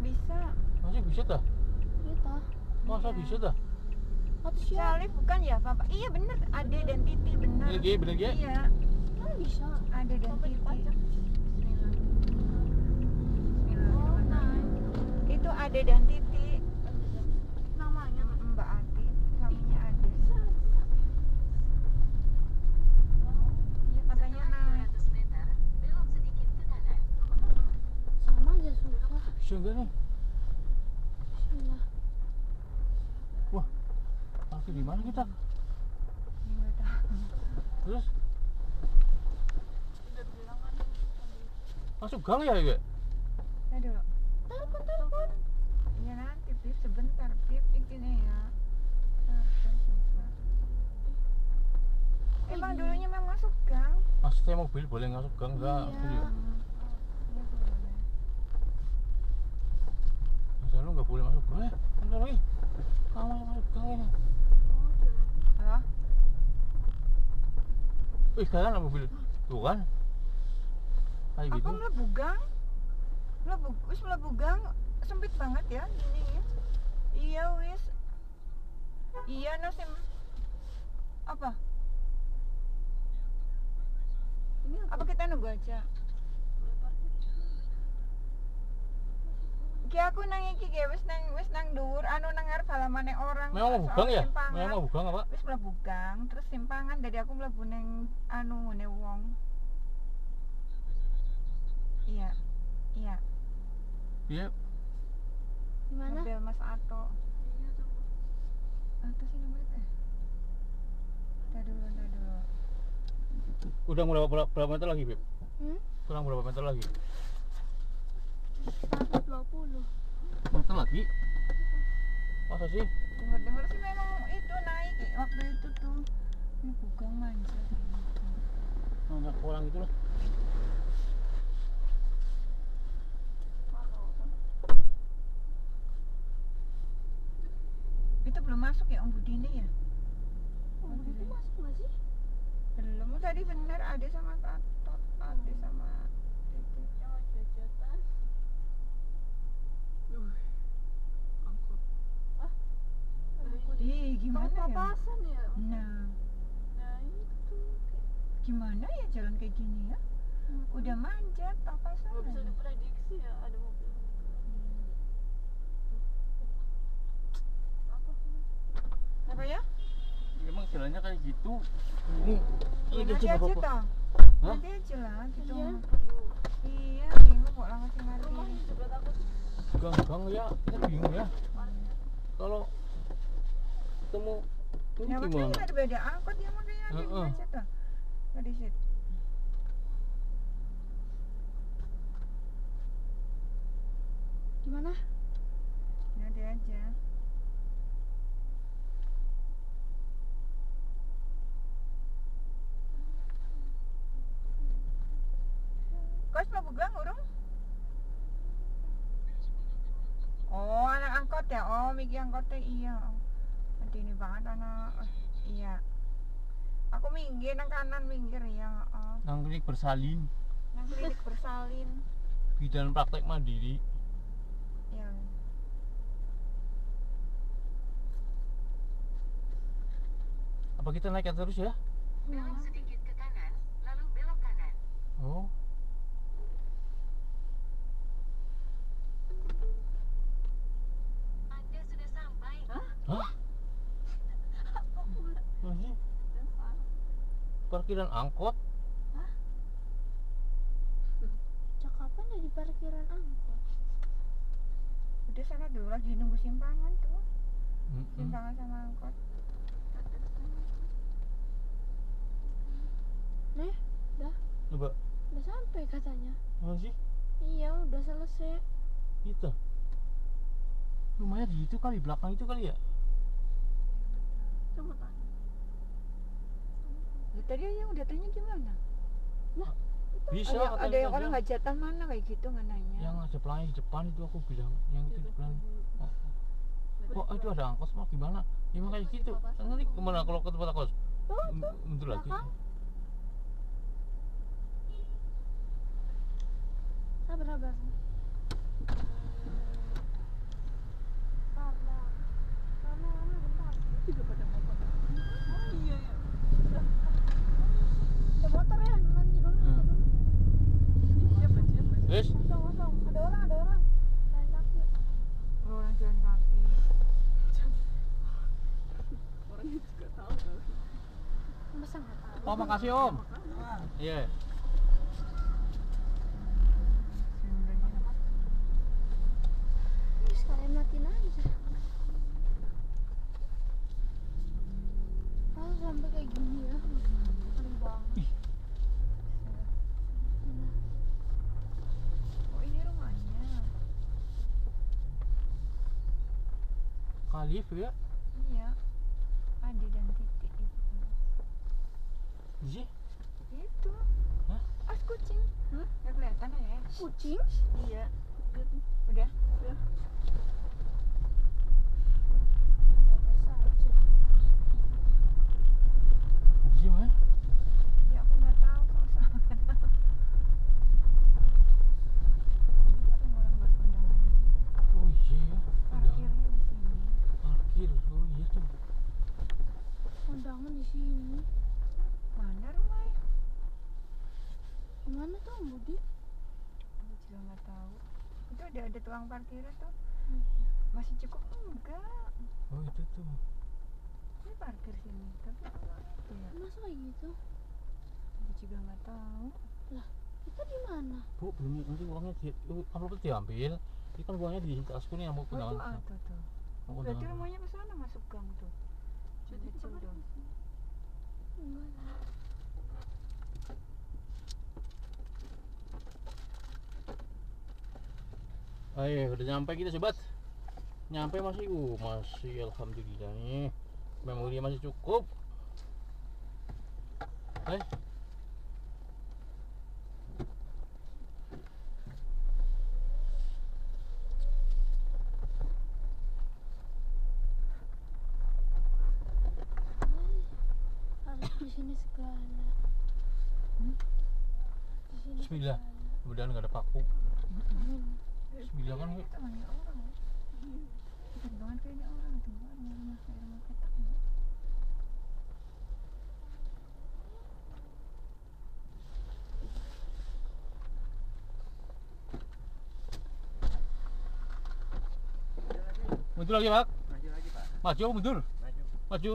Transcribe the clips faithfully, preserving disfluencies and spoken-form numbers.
bisa. Masih bisa dah? Kita. Masa Iya. bisa dah? Atau siapa? Salif bukan ya, Papa? Iya bener, Ade dan Titi bener. Bener Gi, bener Gi? Iya, Kan bisa. Ade dan Sampai Titi. dipajak. Bismillah. Oh, nah. Bismillahirrahmanirrahim. Itu Ade dan Titi. Namanya Mbak Ati, suaminya Ade. Iya katanya naik. sama aja susah. Bisa enggak nih? Bismillah. Wah, parkir di mana kita? Nggak tahu. Terus Udah bilang kan masuk gang ya, Ge? Aduh. telepon telepon. Iya nanti Pip sebentar Pip bikinnya ya. Sabar, sabar. Emang dulunya memang masuk gang. Maksudnya mobil boleh masuk gang enggak? Iya. Serius? Iya boleh. Masa lu nggak boleh masuk gang ya? Bentar lagi. Kamu yang masuk gang ini. Oh, jalan. Hah? Wih, kanan ada mobil. Tuh kan? Kayak Aku gitu. mlebu gang. Mlebu wis mlebu gang sempit banget ya gini ya. Iya wis. Iya Nasim. Apa? Ini Apa kita nunggu aja? boleh parkir. Ki aku nang iki ki wis nang wis nang dhuwur anu nang ngarep halamane orang. Memang mau soal gang ya? simpangan. Memang mau gang apa? Wis mlebu gang terus simpangan dari aku mlebu neng anu ne wong. Iya. Iya. Iya. Gimana? Mobil Mas Ato. Iya coba. Ato sih namanya teh. Dah dulu, dah dulu. Udah berapa, berapa, berapa meter lagi, Beb? Hmm? Kurang berapa meter lagi? seratus dua puluh. Meter lagi? Masa sih? Dengar-dengar sih memang itu naik eh, waktu itu tuh. Ini bukan manja. Banyak orang itu lah. Itu belum masuk ya Om Budi ini ya? Oh, itu masuk nggak sih? Belum. Tadi bener Ade sama Tatot, Ade sama Titi. Yang jajan. Duh. Angkot. Ah. Angkot. Ih, gimana ya? Papasan ya? Nah, Nah, itu. gimana ya jalan kayak gini ya? Udah manjat, papasan. Nggak bisa aja. diprediksi ya ada mobil. Apa? Apa ya? Emang jalannya kayak gitu. Ini Ya, ini nanti coba aja apa? toh. Hah? Nanti aja lah gitu. Iya. Iya, bingung kok langsung sing ngerti. Rumah di sebelah aku. Gang-gang ya, kita bingung ya. Kalau ketemu ini Ya makanya gimana? kita ada beda angkot ya makanya ada Heeh. macet toh. Tadi sih. Gimana? Nanti aja. Kos mau pegang urung? Oh, anak angkot ya. Oh, Miki angkotnya iya. Nanti ini banget anak. eh, iya. Aku minggir nang kanan minggir ya. Oh. Nang klinik bersalin, Nang klinik bersalin. bidan praktek mandiri. Ya. Apa kita naik terus ya? Belok sedikit ke kanan, lalu belok kanan. Oh, Anda sudah sampai. hah? Masih parkiran angkot? Cakapan ada di parkiran angkot. Udah sana dulu lagi nunggu simpangan tuh. Mm-mm. Simpangan sama angkot. Nih, udah, Coba, udah sampai katanya. masih Iya, udah selesai. kita. Lumayan di itu kali, belakang itu kali ya? Coba tanya. Ya, tadi yang udah tanya gimana? Bisa. ada, katanya ada yang tadi. orang hajatan mana kayak gitu nggak nanya? Yang ada pelangi di depan itu aku bilang, yang itu di depan. Oh, oh. Kok itu ada angkot mah gimana? Ya emang kayak gitu. Nanti kemana kalau ke tempat angkot? Tuh, M- tuh. Bentar lagi. belakang. Sabar, sabar. Wes. Kosong, kosong. Ada orang, ada orang. Jalan kaki. Orang jalan kaki. Masa nggak tahu? Oh, makasih Om. Iya. Ini sekalian matiin aja. Oh, sampai kayak gini ya. Keren banget. Oh, ini rumahnya. Kalif ya. Iya. Adi dan Titik itu. Iya. Itu. Hah? As kucing. Hah? Nggak kelihatan ya? Kucing? Iya. Udah. Biasa aja. Iya mah. Ya aku nggak tahu kok sama. Ini orang-orang berundangan. Oh iya ya. Parkirnya di sini. Parkir. Oh iya tuh. Undangan di sini. Mana rumahnya? Gimana tuh, Budi? Aku juga nggak tahu. Itu ada ada tukang parkirnya tuh. Oh, Masih cukup enggak? Oh itu tuh. Ini parkir sini. Tapi apa itu ya? masa kayak gitu? Aku juga nggak tahu. Kita di mana? Bu, belum nanti uangnya di uh, amplopnya diambil. Ini kan uangnya di tasku nih yang mau Oh, itu undangan. ada tuh. Mau Berarti undangan. rumahnya ke sana masuk gang tuh. Jadi kecil dong. Enggak lah. Ayo, udah nyampe kita sobat. Nyampe masih, uh masih alhamdulillah nih. Memori masih cukup. Eh, Harus di sini segala. Hmm? Di sini Bismillah. segala. Kemudian nggak ada paku. Amin. Bismillah kan. Ini temannya orang ya. Dekat banget kayaknya orang itu. Rumah kayak rumah petak. Mundur lagi, Pak. Maju lagi Pak. Maju, mundur. Maju. Maju.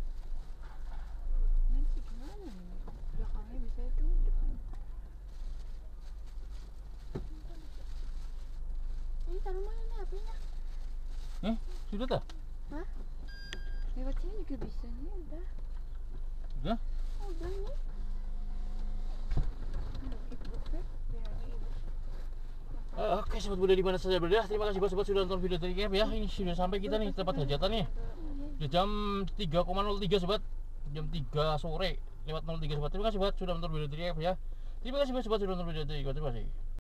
Nanti gimana nih? Belakangnya bisa itu depan. Ini taruh mana nih H P-nya? Eh, sudah tak? Lewat sini juga bisa nih udah. Udah? Oh, udah nih. Ibu kan? Bilangnya ibu. Eh, Oke, sobat Buddha di mana saja berada. Terima kasih buat sobat sudah nonton video dari Cap ya. Ini sudah sampai kita nih tempat hajatan nih. Udah jam tiga nol tiga sobat. Jam tiga sore lewat nol tiga sobat. Terima kasih buat sudah nonton video dari Cap ya. Terima kasih buat sobat sudah nonton video dari Cap. Terima kasih.